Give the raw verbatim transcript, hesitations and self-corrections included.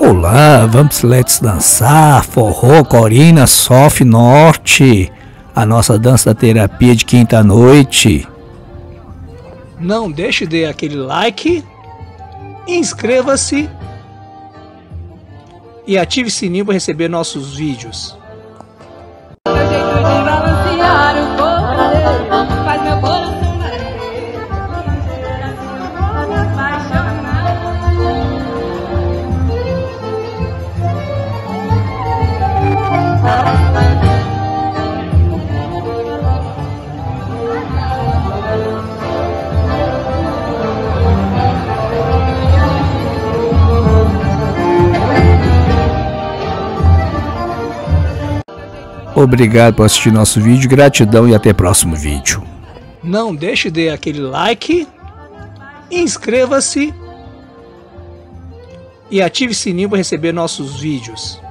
Olá, vamos let's dançar, forró, corina, soft, norte, a nossa dança da terapia de quinta-noite. Não deixe de dar aquele like, inscreva-se e ative o sininho para receber nossos vídeos. Obrigado por assistir nosso vídeo, gratidão e até o próximo vídeo. Não deixe de dar aquele like, inscreva-se e ative o sininho para receber nossos vídeos.